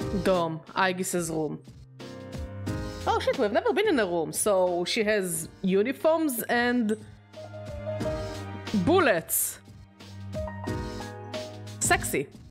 Dome, Aigis's room. Oh shit, we've never been in a room, so she has uniforms and bullets. Sexy.